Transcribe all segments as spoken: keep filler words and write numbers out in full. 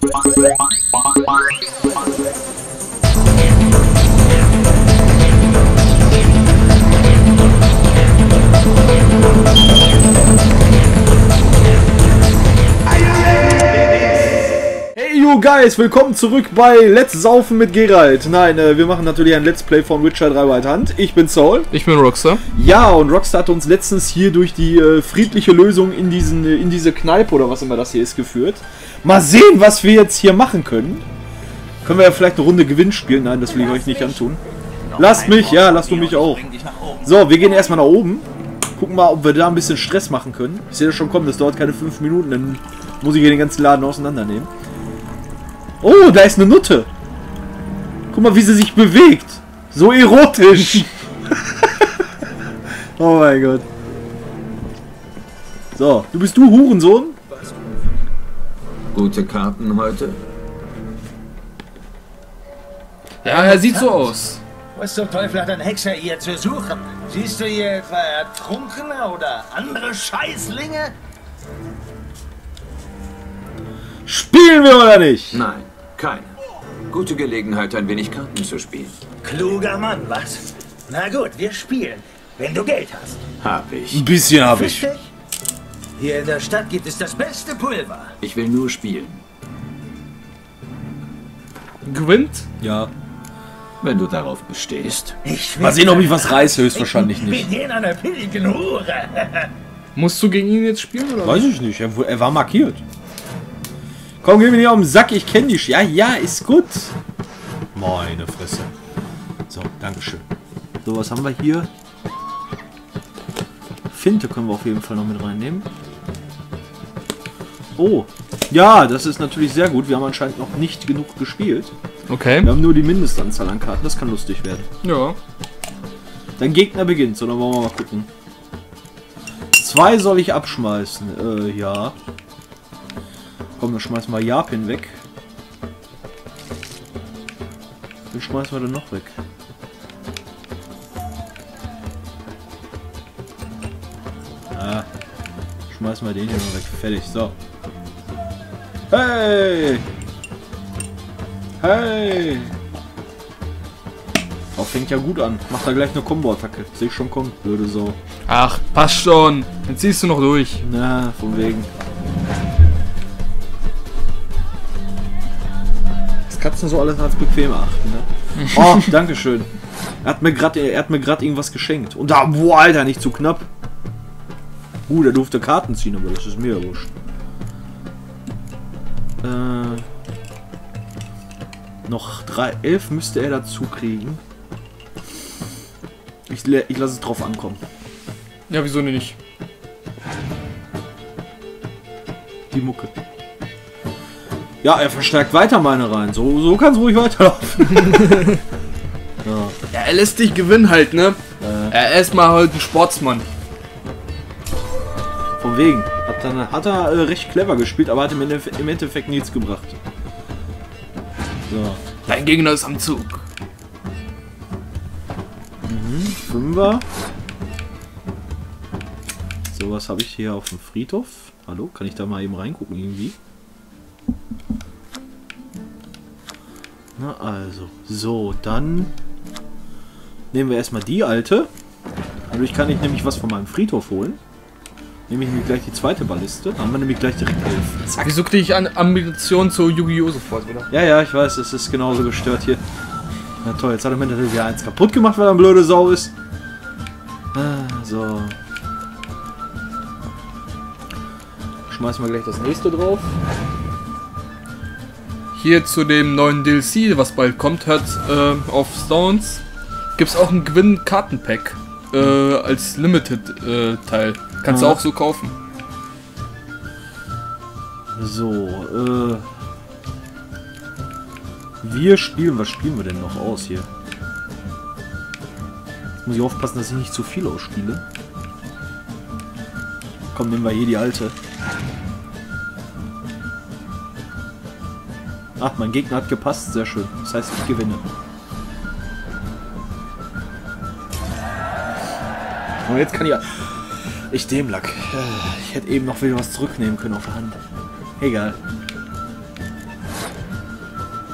Hey you guys, willkommen zurück bei Let's Saufen mit Geralt. Nein, äh, wir machen natürlich ein Let's Play von Witcher drei White Hunt. Ich bin Saul. Ich bin Rockstar. Ja, und Rockstar hat uns letztens hier durch die äh, friedliche Lösung in, diesen, äh, in diese Kneipe oder was immer das hier ist geführt. Mal sehen, was wir jetzt hier machen können. Können wir ja vielleicht eine Runde Gewinn spielen? Nein, das will ich euch nicht antun. Lasst mich, ja, lasst du mich auch. So, wir gehen erstmal nach oben. Gucken mal, ob wir da ein bisschen Stress machen können. Ich sehe das schon kommen, das dauert keine fünf Minuten, dann muss ich hier den ganzen Laden auseinandernehmen. Oh, da ist eine Nutte. Guck mal, wie sie sich bewegt. So erotisch. Oh mein Gott. So, du bist du Hurensohn? Gute Karten heute? Ja, er sieht so aus. Was zum Teufel hat ein Hexer hier zu suchen? Siehst du hier etwa Ertrunkene oder andere Scheißlinge? Spielen wir oder nicht? Nein, keine. Gute Gelegenheit, ein wenig Karten zu spielen. Kluger Mann, was? Na gut, wir spielen. Wenn du Geld hast. Hab ich. Ein bisschen habe ich. Richtig? Hier in der Stadt gibt es das beste Pulver. Ich will nur spielen. Gewinnt? Ja. Wenn du darauf bestehst. Ich Mal sehen, ob ich was reiße, höchstwahrscheinlich nicht. Ich bin hier in einer billigen Hure. Musst du gegen ihn jetzt spielen oder? Weiß ich nicht, er, er war markiert. Komm, geh mir nicht auf den Sack, ich kenne dich. Ja, ja, ist gut. Meine Fresse. So, dankeschön. So, was haben wir hier? Finte können wir auf jeden Fall noch mit reinnehmen. Oh, ja, das ist natürlich sehr gut. Wir haben anscheinend noch nicht genug gespielt. Okay. Wir haben nur die Mindestanzahl an Karten. Das kann lustig werden. Ja. Dein Gegner beginnt, so dann wollen wir mal gucken. Zwei soll ich abschmeißen. Äh, ja. Komm, dann schmeißen wir Japin weg. Wen schmeißen wir denn noch weg? Ah, schmeißen wir den hier noch weg. Fertig, so. Hey! Hey! Auch fängt ja gut an. Macht da gleich eine Combo-Attacke. Sehe ich schon kommen, blöde Sau. Ach, passt schon. Dann ziehst du noch durch. Na, von wegen. Das kannst du so alles als bequem achten, ne? Oh, dankeschön. Er hat mir gerade er hat mir gerade irgendwas geschenkt. Und da, boah, Alter, nicht zu knapp. Uh, der durfte Karten ziehen, aber das ist mir ja wurscht. Äh, noch drei, elf müsste er dazu kriegen. Ich, ich lasse es drauf ankommen. Ja, wieso nicht? Die Mucke. Ja, er verstärkt weiter meine rein. So, so kann es ruhig weiterlaufen. Ja. Ja, er lässt dich gewinnen halt, ne? Äh. Er ist mal halt ein Sportsmann. Von wegen. Hat, dann, hat er äh, recht clever gespielt, aber hat im, Endeffekt, im Endeffekt nichts gebracht. So. Dein Gegner ist am Zug. Mhm. Fünfer. So, was habe ich hier auf dem Friedhof? Hallo? Kann ich da mal eben reingucken irgendwie? Na also. So, dann nehmen wir erstmal die alte. Dadurch kann ich nämlich was von meinem Friedhof holen. Nehme ich mir gleich die zweite Balliste. Dann haben wir nämlich gleich direkt elf. Zack. Wieso kriege ich an Ambition zu Yu-Gi-Oh! Sofort, oder? Ja, ja, ich weiß, es ist genauso gestört hier. Na toll, jetzt hat er mir natürlich ja eins kaputt gemacht, weil er eine blöde Sau ist. Ah, so. Schmeißen wir gleich das nächste drauf. Hier zu dem neuen D L C, was bald kommt, hat äh, auf Stones, gibt es auch ein Gewinn-Kartenpack äh, als Limited-Teil. Äh, Kannst ah. du auch so kaufen. So, äh. Wir spielen, was spielen wir denn noch aus hier? Jetzt muss ich aufpassen, dass ich nicht zu viel ausspiele. Komm, nehmen wir hier die alte. Ach, mein Gegner hat gepasst, sehr schön. Das heißt, ich gewinne. Und jetzt kann ich... Ich Dämlack. Ich hätte eben noch wieder was zurücknehmen können auf der Hand. Egal.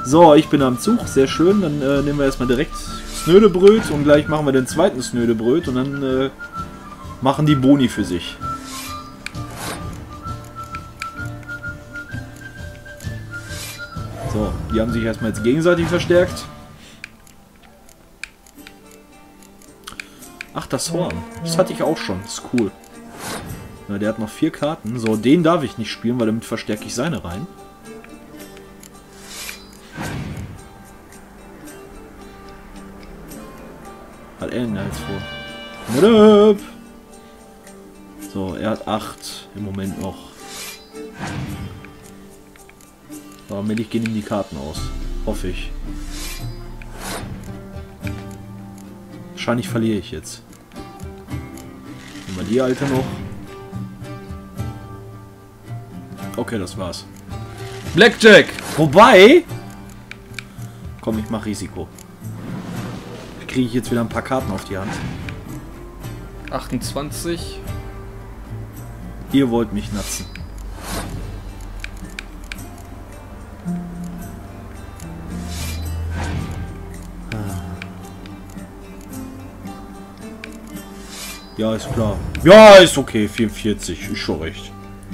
So, ich bin am Zug, sehr schön. Dann äh, nehmen wir erstmal direkt Snödebröt und gleich machen wir den zweiten Snödebröt und dann äh, machen die Boni für sich. So, die haben sich erstmal jetzt gegenseitig verstärkt. Ach, das Horn. Das hatte ich auch schon. Das ist cool. Na, der hat noch vier Karten. So, den darf ich nicht spielen, weil damit verstärke ich seine rein. Hat er einen Hals vor. So, er hat acht im Moment noch. So, allmählich gehen ihm die Karten aus. Hoffe ich. Wahrscheinlich verliere ich jetzt. Nehmen wir die alte noch. Okay, das war's. Blackjack! Wobei... Komm, ich mach Risiko. Kriege ich jetzt wieder ein paar Karten auf die Hand. achtundzwanzig. Ihr wollt mich natzen. Ja, ist klar. Ja, ist okay. vierundvierzig. Ist schon recht.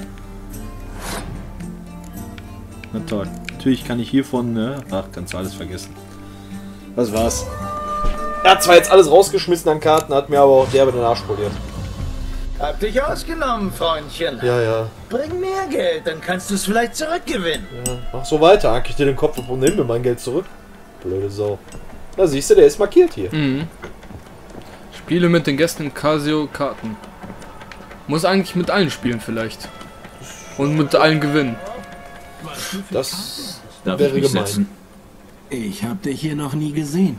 Na toll. Natürlich kann ich hiervon... Ne? Ach, kannst du alles vergessen. Das war's. Er hat zwar jetzt alles rausgeschmissen an Karten, hat mir aber auch derbe den Arsch poliert. Hab dich ausgenommen, Freundchen. Ja, ja. Bring mehr Geld, dann kannst du es vielleicht zurückgewinnen. Ja, mach so weiter. Hack ich dir den Kopf ab und nimm mir mein Geld zurück. Blöde Sau. Da siehst du, der ist markiert hier. Mhm. Spiele mit den Gästen in Casio Karten. Muss eigentlich mit allen spielen vielleicht. Und mit allen gewinnen. Das Darf wäre ich mich gemein. setzen? Ich hab dich hier noch nie gesehen.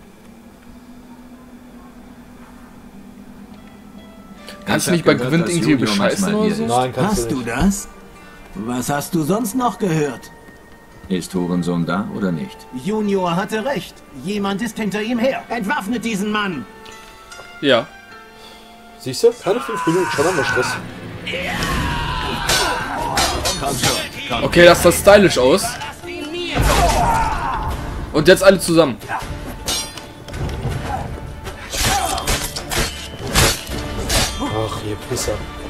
Kannst du Ich nicht bei hab gehört, Gewinn dass irgendwie Junior bescheißen manchmal oder hier so? ist. Nein, kannst Hast du du nicht. das? Was hast du sonst noch gehört? Ist Hurensohn da oder nicht? Junior hatte recht. Jemand ist hinter ihm her. Entwaffnet diesen Mann. Ja. Siehst du? Keine fünf Minuten, schon haben wir Stress. Okay, das sah stylisch aus. Und jetzt alle zusammen. Ach, ihr Pisser.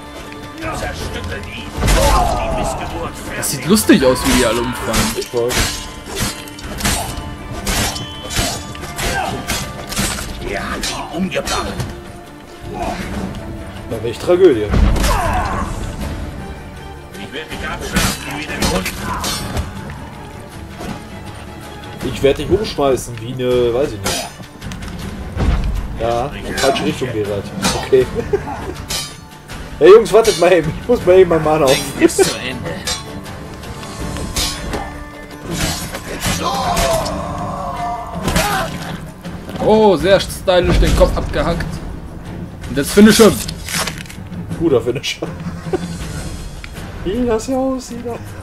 Das sieht lustig aus, wie die alle umfallen. Ich wollte. Er hat ihn umgebracht. Da wäre ich Tragödie. Ich werde dich abschlachten wie den Hund. Ich werde dich umschmeißen, wie eine, weiß ich nicht. Ja, in falsche Richtung, Gerald. Okay. Hey Jungs, wartet mal eben. Ich muss mal eben mein Mana auf. Bis zu Ende. Oh, sehr stylisch den Kopf abgehackt. Und jetzt finish him. Guter Finisher. Wie das hier aussieht.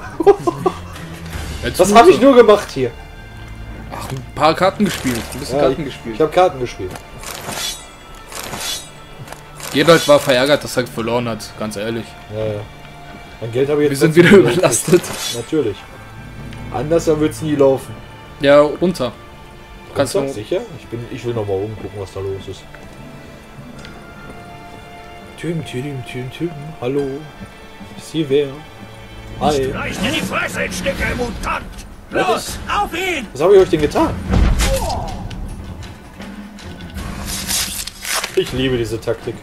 Jetzt Was muss habe ich er. nur gemacht hier? Ach, ein paar Karten gespielt. Ein bisschen Ja, Karten ich gespielt. ich habe Karten gespielt. Gerald war verärgert, dass er verloren hat, ganz ehrlich. Ja, ja. Mein Geld habe ich jetzt Wir sind trotzdem wieder gekriegt. überlastet. Natürlich. Anders wird es nie laufen. Ja, runter. Kannst Kannst du. du sicher? Ich, bin, ich will noch mal umgucken, was da los ist. Tüm, tüm, tüm, tüm. Hallo. Ist hier wer? Hi. Reiß dir die Fresse in Stücke, Mutant! Los, auf ihn! Was habe ich euch denn getan? Ich liebe diese Taktik.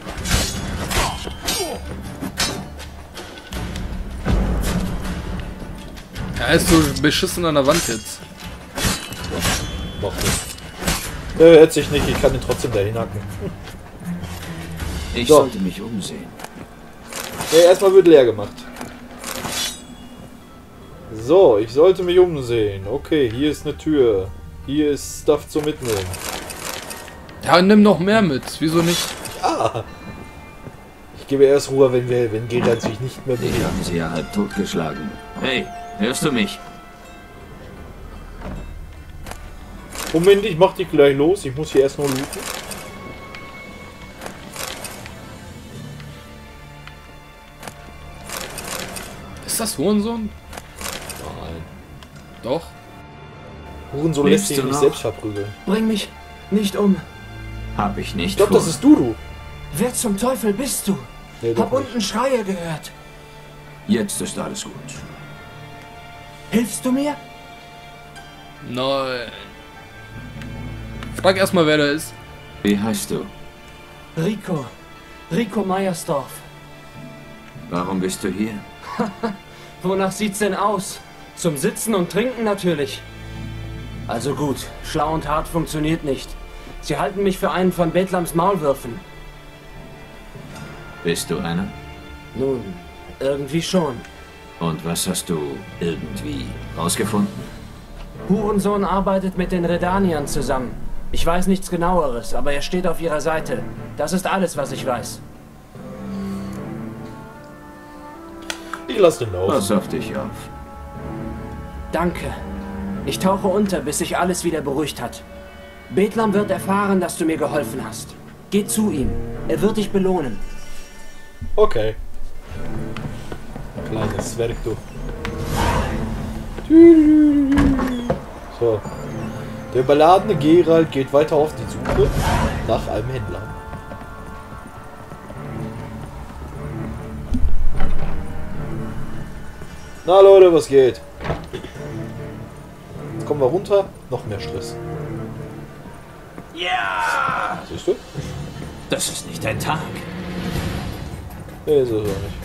Er ist so beschissen an der Wand jetzt. Noch nicht. Der hört sich nicht, ich kann ihn trotzdem dahin hacken. Ich So. sollte mich umsehen. Ja, erstmal wird leer gemacht. So, ich sollte mich umsehen. Okay, hier ist eine Tür. Hier ist Stuff zum Mitnehmen. Ja, nimm noch mehr mit. Wieso nicht? Ah! Ich gebe erst Ruhe, wenn, wir, wenn Gerald sich nicht mehr Die bewegt. haben sie ja halb totgeschlagen. Hey, hörst du mich? Moment, ich mach dich gleich los. Ich muss hier erst noch looten. Ist das Hurensohn? Nein. Doch. Hurensohn lässt sich Lebst du nicht noch? selbst verprügeln. Bring mich nicht um. Hab ich nicht Ich glaube, vor. das ist Dudu. Wer zum Teufel bist du? Nee, doch Hab nicht. unten Schreie gehört. Jetzt ist alles gut. Hilfst du mir? Nein. Frag erstmal, wer da ist. Wie heißt du? Rico. Rico Meyersdorf. Warum bist du hier? Wonach sieht's denn aus? Zum Sitzen und Trinken natürlich. Also gut, schlau und hart funktioniert nicht. Sie halten mich für einen von Bethlams Maulwürfen. Bist du einer? Nun, irgendwie schon. Und was hast du irgendwie rausgefunden? Hurensohn arbeitet mit den Redaniern zusammen. Ich weiß nichts Genaueres, aber er steht auf ihrer Seite. Das ist alles, was ich weiß. Ich lass den laufen. Pass auf dich auf. Danke. Ich tauche unter, bis sich alles wieder beruhigt hat. Bethlam wird erfahren, dass du mir geholfen hast. Geh zu ihm. Er wird dich belohnen. Okay. Kleines Zwerg, du. So. Der überladene Geralt geht weiter auf die Suche nach einem Händler. Na Leute, was geht? Jetzt kommen wir runter. Noch mehr Stress. Ja! Siehst du? Das ist nicht dein Tag. Nee, so ist es auch nicht.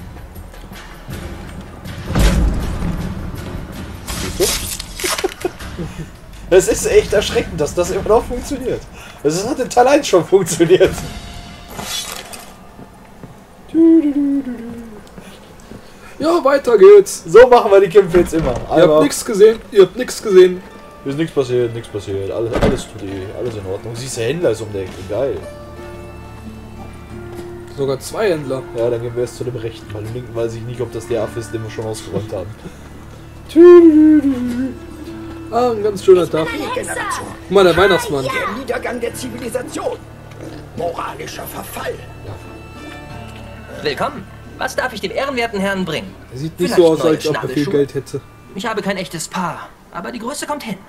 Siehst du? Es ist echt erschreckend, dass das immer noch funktioniert. Es hat in Teil eins schon funktioniert. Ja, weiter geht's. So machen wir die Kämpfe jetzt immer. Ihr habt nichts gesehen, ihr habt nichts gesehen. Ist nichts passiert, nichts passiert. Alles, alles tut eh, alles in Ordnung. Siehst du, der Händler ist um der Ecke. Geil. Sogar zwei Händler. Ja, dann gehen wir jetzt zu dem rechten. Bei dem linken weiß ich nicht, ob das der Affe ist, den wir schon ausgeräumt haben. Ah, ein ganz schöner Tag. Generation. Guck mal, der Weihnachtsmann. Der Niedergang der Zivilisation. Moralischer Verfall. Willkommen. Was darf ich dem ehrenwerten Herrn bringen? Er sieht nicht Vielleicht so aus, neue als ob er viel Schnabelschuhe? Geld hätte. Ich habe kein echtes Paar, aber die Größe kommt hin.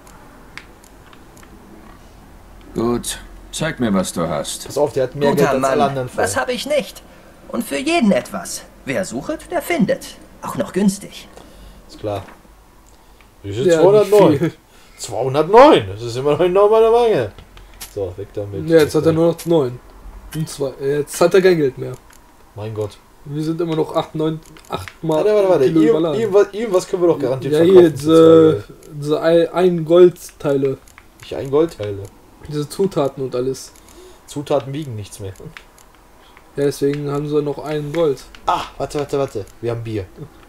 Gut. Zeig mir, was du hast. Pass auf, der hat mehr Guter Geld als alle Mann, anderen was vorher. habe ich nicht? Und für jeden etwas. Wer sucht, der findet. Auch noch günstig. Ist klar. Ich Ja, zweihundertneun. nicht viel. zweihundertneun. Das ist immer noch enorm eine Menge. So, weg damit. Ja, jetzt hat er nur noch neun. Und zwei. Jetzt hat er kein Geld mehr. Mein Gott. Wir sind immer noch acht, neun, acht Mal. Warte, warte, warte. Kilo Ihr, überladen. irgendwas, irgendwas können wir doch garantiert Ja, verkaufen. hier, für diese, zwei diese ein ein Goldteile. Geld. Ich ein Goldteile. Diese Zutaten und alles. Zutaten wiegen nichts mehr. Ja, deswegen haben sie noch einen Gold. Ah, warte, warte, warte. Wir haben Bier.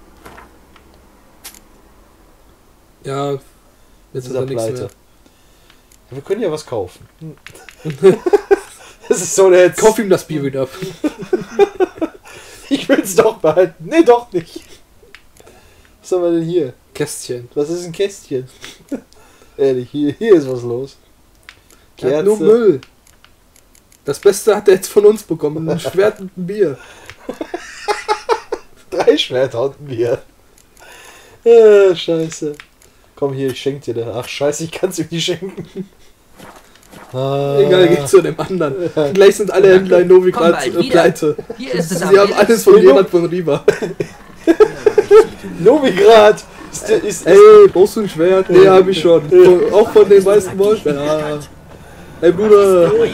Ja, jetzt Dieser hat er nichts Pleite. mehr. Wir können ja was kaufen. Das ist so der jetzt. Kauf ihm das Bier wieder ab. Ich will's doch behalten. Nee, doch nicht. Was haben wir denn hier? Kästchen. Was ist ein Kästchen? Ehrlich, hier, hier ist was los. Er hat nur Müll. Das Beste hat er jetzt von uns bekommen. Ein Schwert und ein Bier. Drei Schwerter und ein Bier. Ah, scheiße. Komm hier, ich schenk dir das. Ach scheiße, ich kann's ihm nicht schenken. Ah. Egal, geht zu dem anderen. Gleich sind alle Händler in Novigrad Komm bald äh, wieder. pleite. Hier ist es am Sie haben billigsten. alles von Gerard von Riva. Novigrad! Ist, ist, ist, Ey, brauchst du ein Schwert? Nee, hab ich schon. Von, auch von den meisten Wolf. Ja. Ey, Bruder. Vor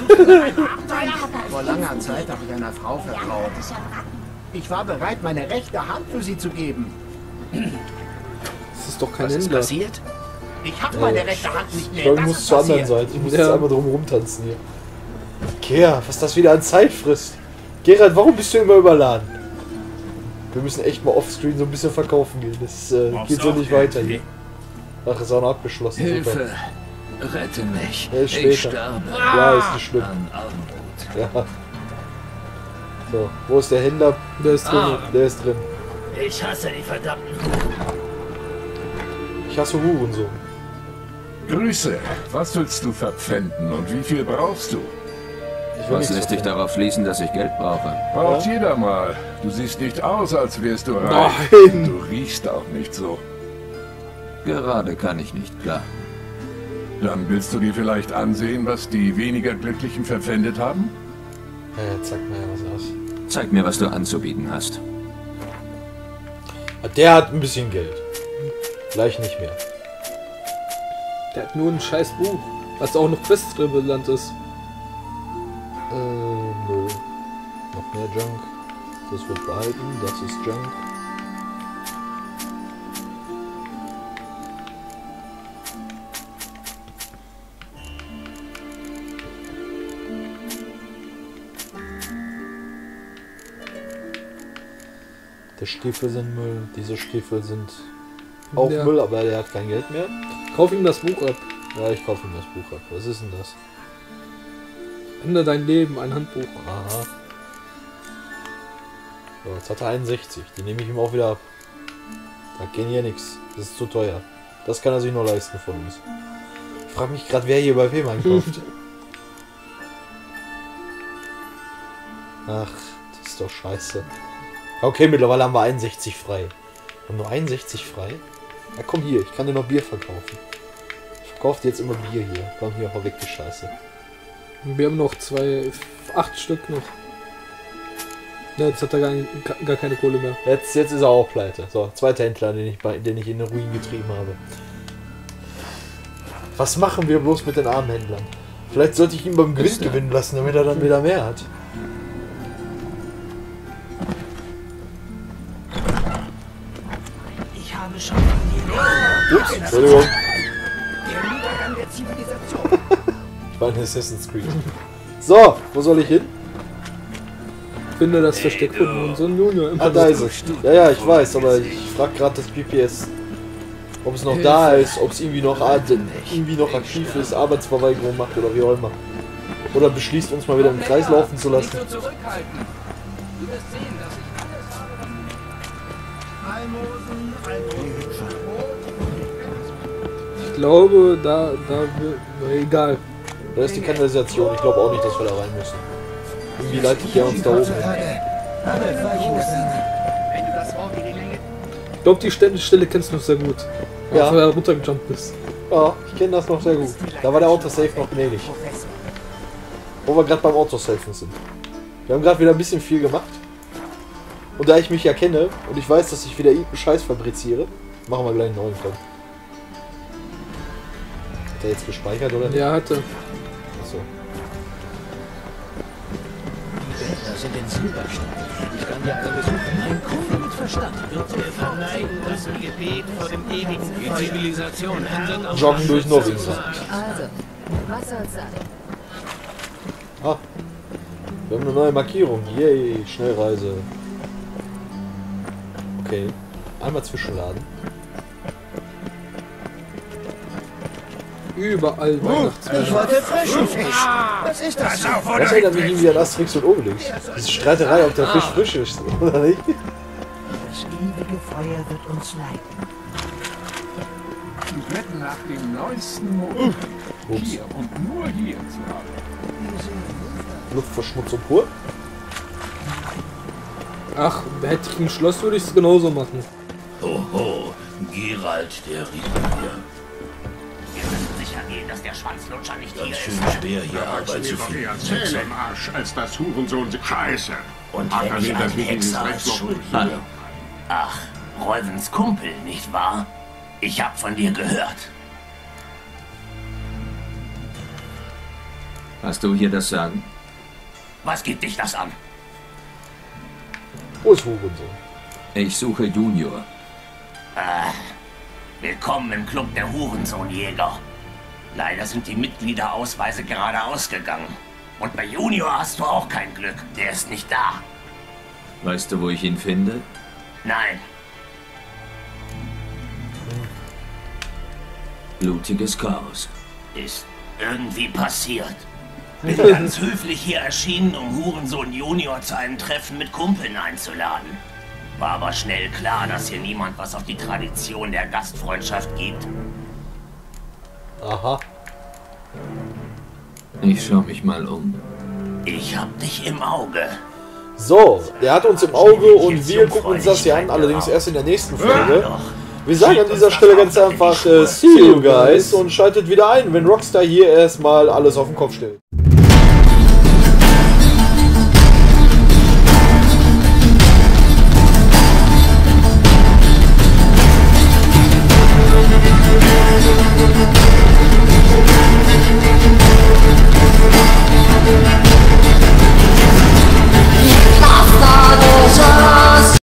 langer Zeit habe ich einer Frau vertraut. Ich war bereit, meine rechte Hand für sie zu geben. Das ist doch kein Was ist Händler. passiert? Ich habe meine rechte Hand nicht ich mehr. glaube, ich Das muss ist zur anderen passiert. Seite. Ich muss Ja. jetzt einmal drum rumtanzen hier. Kea, was das wieder an Zeit frisst. Gerald, warum bist du immer überladen? Wir müssen echt mal offscreen so ein bisschen verkaufen gehen. Das äh, geht so nicht weiter hier. Ach, ist auch noch abgeschlossen. Super. Hilfe! Rette mich! Ja, ist später. Ich sterbe Ja, ist nicht schlimm. an Armut. Ja. So, wo ist der Händler? Der ist drin. Der ist drin. Ich hasse die verdammten Ich hasse Hurensohn. Grüße. Was willst du verpfänden und wie viel brauchst du? Ich will Was nichts lässt dich davon. darauf schließen, dass ich Geld brauche? Braucht Ja. jeder mal. Du siehst nicht aus, als wärst du reich. Nein. Du riechst auch nicht so. Gerade kann ich nicht, klar. Dann willst du dir vielleicht ansehen, was die weniger Glücklichen verpfändet haben? Ja, zeig mir ja was aus. Zeig mir, was du anzubieten hast. Der hat ein bisschen Geld. Gleich nicht mehr. Der hat nur ein scheiß Buch, was auch noch Quests drin belandet ist. Äh, nö. Noch mehr Junk. Das wird behalten, das ist Junk. Der Stiefel sind Müll, diese Stiefel sind auch Ja. Müll, aber der hat kein Geld mehr. Kauf ihm das Buch ab. Ja, ich kaufe ihm das Buch ab. Was ist denn das? Ändere dein Leben, ein Handbuch. Aha. So, jetzt hat er einundsechzig. Die nehme ich ihm auch wieder ab. Da geht hier nichts. Das ist zu teuer. Das kann er sich nur leisten von uns. Ich frage mich gerade, wer hier bei wem einkauft. Ach, das ist doch scheiße. Okay, mittlerweile haben wir einundsechzig frei. Wir haben nur einundsechzig frei? Ja, komm hier, ich kann dir noch Bier verkaufen. Ich verkaufe dir jetzt immer Bier hier. Komm hier, hau weg die Scheiße. Wir haben noch zwei, acht Stück noch. Ja, jetzt hat er gar, gar keine Kohle mehr. Jetzt, jetzt ist er auch pleite. So, zweiter Händler, den ich, bei, den ich in den Ruin getrieben habe. Was machen wir bloß mit den armen Händlern? Vielleicht sollte ich ihn beim Gewinn gewinnen lassen, damit er dann wieder mehr hat. Ich habe schon Ups, Entschuldigung. der Niedergang der Zivilisation. Ich war in Assassin's Creed. So, wo soll ich hin? Finde das Versteck von unserem Junior im Ah, da ist es. Ja, ja, ich weiß, aber ich frage gerade das G P S, ob es noch da ist, ob es irgendwie noch, irgendwie noch aktiv ist, Arbeitsverweigerung macht oder wie auch immer. Oder beschließt, uns mal wieder im Kreis laufen zu lassen. Ich glaube, da, da wird, na, egal. Da ist die Kanalisation. Ich glaube auch nicht, dass wir da rein müssen. Irgendwie leitet der uns da oben hin. Ich glaube, die Stelle, Stelle kennst du noch sehr gut. Ja. Als du da runtergejumpt bist. Ja, ich kenne das noch sehr gut. Da war der Autosave noch gnädig. Wo wir gerade beim Autosafen sind. Wir haben gerade wieder ein bisschen viel gemacht. Und da ich mich ja kenne und ich weiß, dass ich wieder irgendeinen Scheiß fabriziere, machen wir gleich einen neuen Code. Hat er jetzt gespeichert oder nicht? Ja, hatte. Achso. Das sind in Silberstein. Ich kann dir alle besuchen. Ein Kunde mit Verstand wird dir verneiden das Gebet vor dem ewigen Die Zivilisation handelt auf Joggen durch Norwegen. Also, was soll's sein? Ah, wir haben eine neue Markierung. Yay, Schnellreise. Okay, einmal zwischenladen. Überall Weihnachtsmänner. Ich wollte frischen Fisch. Was ist das? Das erinnert mich irgendwie an Asterix und Obelix. Diese Streiterei, ob der Fisch frisch ist, oder nicht? Das ewige Feuer wird uns leiten. Die wetten nach dem neuesten Modell. Hier und nur hier zu haben. Luftverschmutzung pur. Ach, hätte ich ein Schloss, würde ich es genauso machen. Hoho, Gerald der Riesiger. Wir müssen sicher gehen, dass der Schwanzlutscher nicht hier Schön ist. schwer hier Arbeit zu finden. Sex im Arsch, als das Hurensohn... Scheiße! Und Ach, wenn also wir das einen wird dieses Hexer als Drecksloch Schuld nicht hier. wieder. Ach, Reuvens Kumpel, nicht wahr? Ich hab von dir gehört. Hast du hier das Sagen? Was geht dich das an? Wo ist Hurensohn? Ich suche Junior. Ah, willkommen im Club der Hurensohnjäger. Leider sind die Mitgliederausweise gerade ausgegangen. Und bei Junior hast du auch kein Glück. Der ist nicht da. Weißt du, wo ich ihn finde? Nein. Blutiges Chaos. Ist irgendwie passiert. Bin ganz höflich hier erschienen, um Hurensohn Junior zu einem Treffen mit Kumpeln einzuladen. War aber schnell klar, dass hier niemand was auf die Tradition der Gastfreundschaft gibt. Aha. Ich schau mich mal um. Ich hab dich im Auge. So, der hat uns im Auge und wir gucken uns das hier an, allerdings erst in der nächsten Folge. Wir sagen an dieser Stelle ganz einfach äh, see you guys und schaltet wieder ein, wenn Rockstar hier erstmal alles auf den Kopf stellt.